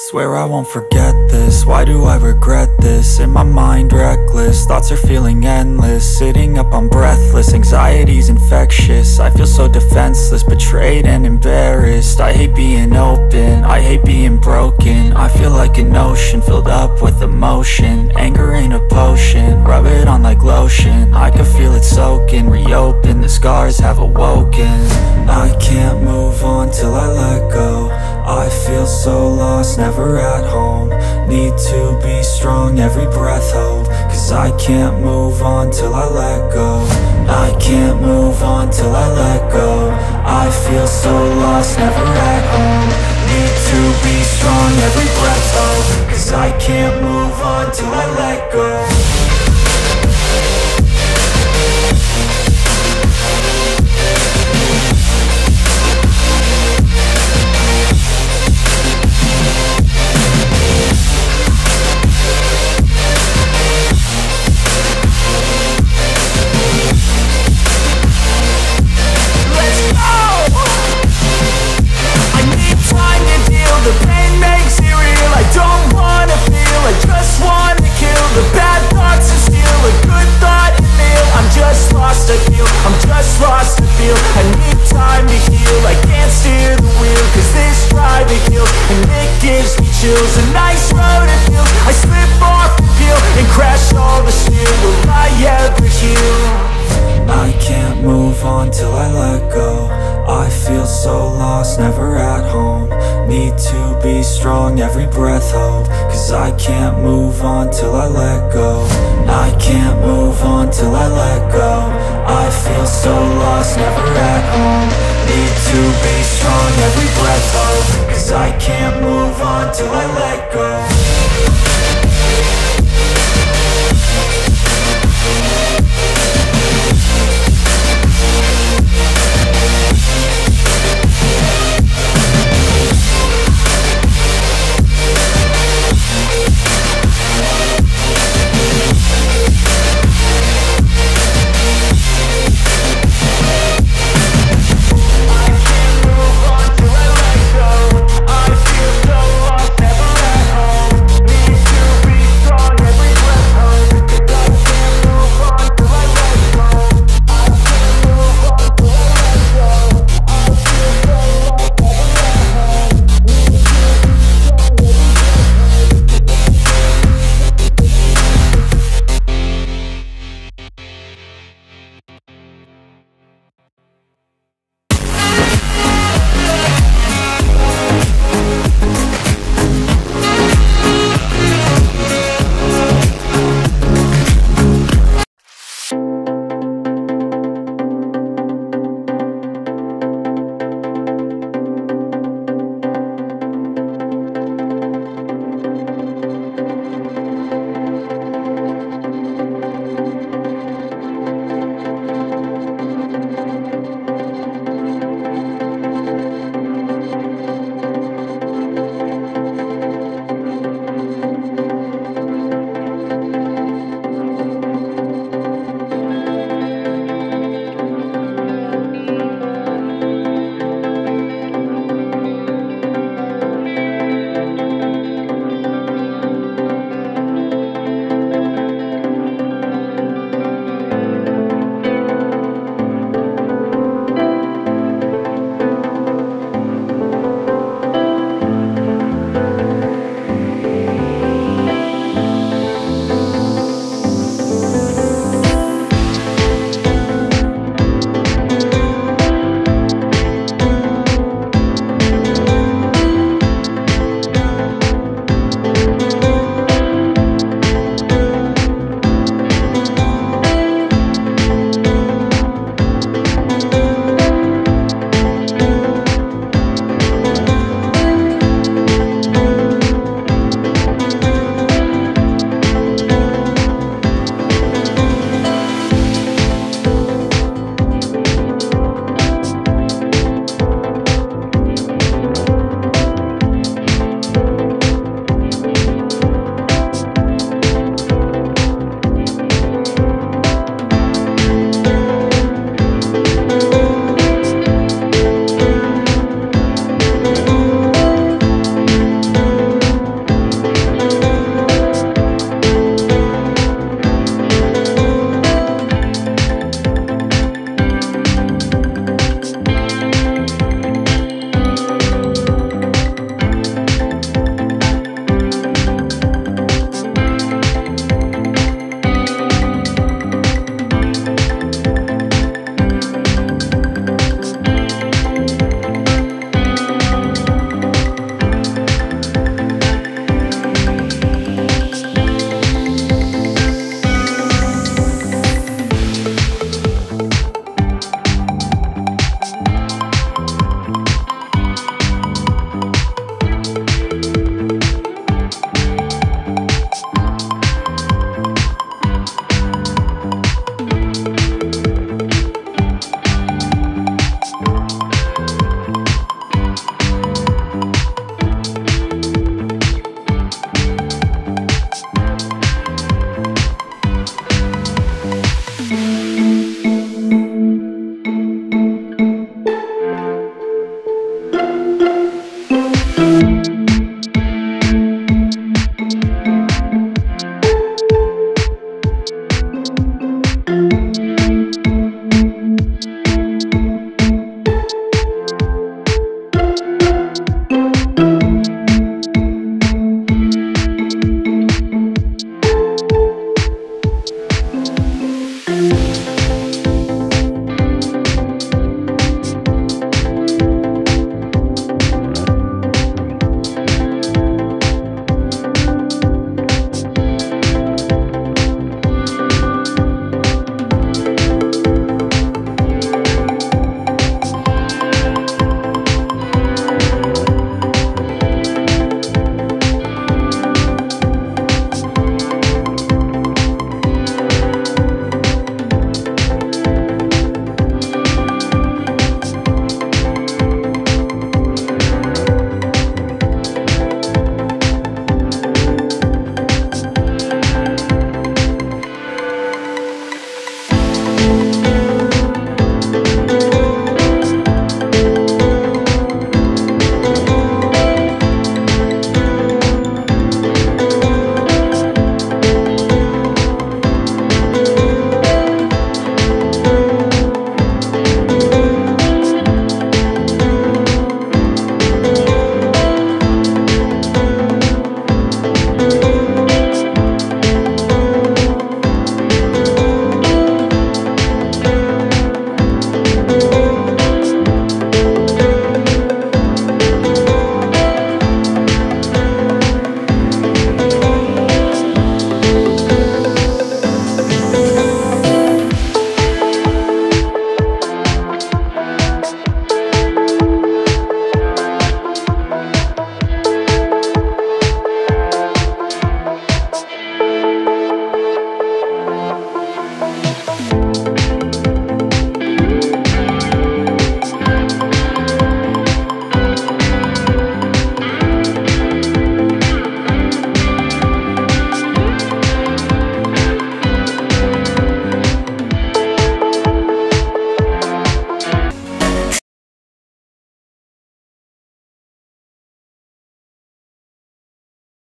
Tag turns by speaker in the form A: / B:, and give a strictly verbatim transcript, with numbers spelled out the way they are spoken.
A: Swear I won't forget this, why do I regret this? In my mind reckless, thoughts are feeling endless. Sitting up, I'm breathless, anxiety's infectious. I feel so defenseless, betrayed and embarrassed. I hate being open, I hate being broken. I feel like an ocean, filled up with emotion. Anger ain't a potion, rub it on like lotion. I can feel it soaking, reopen, the scars have awoken. I can't move on till I let go. I feel so lost, never at home. Need to be strong, every breath hold. Cause I can't move on till I let go. I can't move on till I let go. I feel so lost, never at home. Need to be strong, every breath hold. Cause I can't move on till I let go. I'm just lost to feel, I need time to heal. I can't steer the wheel, cause this drive it kills. And it gives me chills, a nice road it feels. I slip off the peel and crash all the steel. Will I ever heal? I can't move on till I let go. I feel so lost, never at home. Need to be strong, every breath hold. Cause I can't move on till I let go. I can't move on till I let go. I feel so lost, never at home. Need to be strong, every breath hold. Cause I can't move on till I let go.